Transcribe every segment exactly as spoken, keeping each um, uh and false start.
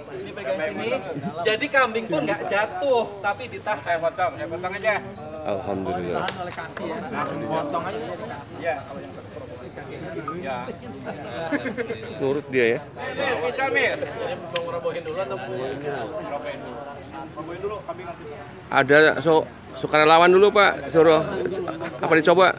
Dipegang sini. Jadi kambing pun nggak jatuh, tapi ditahan. Saya potong, saya potong aja. Alhamdulillah. Oleh kaki ya. Langsung potong aja. Ya. Ya. Nurut dia ya. Misal Mir. Ada so sukarelawan dulu Pak, suruh apa dicoba?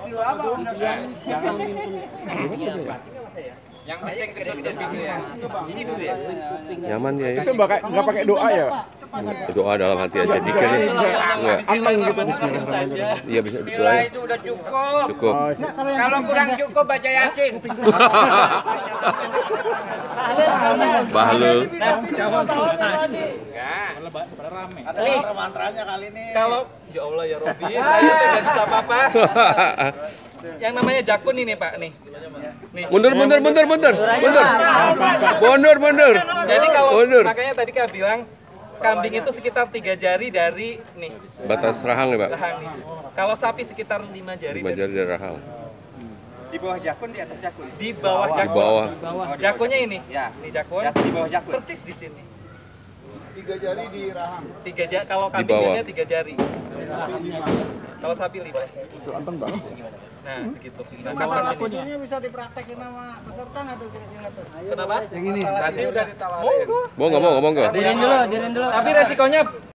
Yang penting tertutup gitu ya. Ini dulu ya. Nyaman ya. Itu nggak nggak pakai doa ya? Doa dalam hati aja. Jika enggak Aman gitu. iya bisa Nilai doa. itu udah cukup. Cukup. Kalau kurang cukup baca Yasin. Bahlul. Nih, Mantranya kali ini. kalau ya Allah ya Robi, saya tidak bisa apa-apa. Yang namanya jakun ini Pak nih. Nih. Mundur mundur mundur mundur. Mundur. Mundur mundur. Jadi kalau Mundur. makanya tadi Kak bilang kambing itu sekitar tiga jari dari nih Batas rahang nih Pak. rahang nih. Kalau sapi sekitar lima jari. Lima dari- jari dari rahang. Di bawah jakun, di atas jakun. Di bawah Di jakun. bawah. Jakunnya ini. Ya. Ini jakun. Di bawah jakun. Persis di sini. Tiga jari di rahang. Tiga jari. Kalau kambing bawah. biasanya tiga jari. Kalau sapi lima. Itu anteng banget. Nah segitu. Nah, Masalah kapas ini. kudurnya bisa dipraktekin sama peserta nggak tuh kira-kira tuh? Kenapa? Yang ini. Tadi udah ditawarin. Monggo. Mau nggak mau ngomong nggak? Dirin dulu, dirin dulu. Tapi resikonya